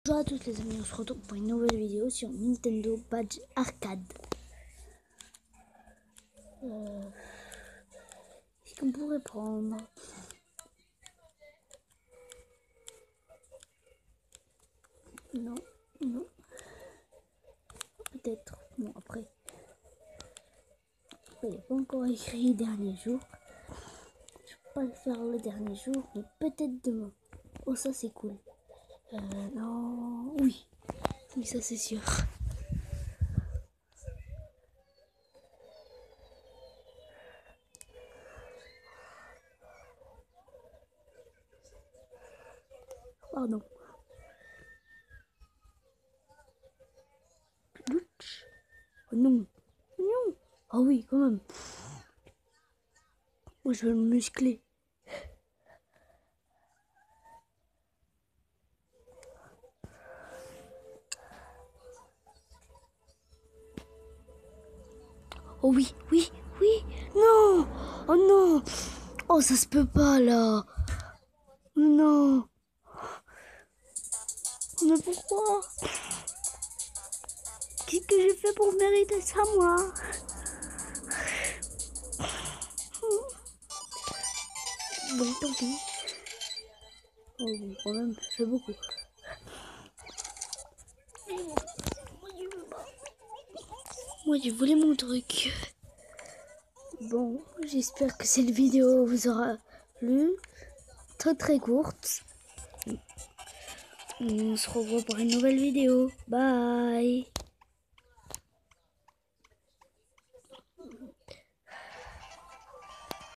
Bonjour à tous les amis, on se retrouve pour une nouvelle vidéo sur Nintendo Badge Arcade. Est-ce qu'on pourrait prendre non, peut-être. Bon, après il n'y a pas encore écrit dernier jour. Je peux pas le faire le dernier jour, mais peut-être demain. Oh, ça c'est cool. Non, oui, ça c'est sûr. Pardon. Oh non, non. Ah oui, quand même. Moi je veux le muscler. Oh oui, non. Oh non. Oh, ça se peut pas là. Non. Mais pourquoi? Qu'est-ce que j'ai fait pour mériter ça, moi? Bon, tant pis. Oh bon, quand même, c'est beaucoup. Moi, je voulais mon truc. Bon, j'espère que cette vidéo vous aura plu. Très courte. On se revoit pour une nouvelle vidéo. Bye.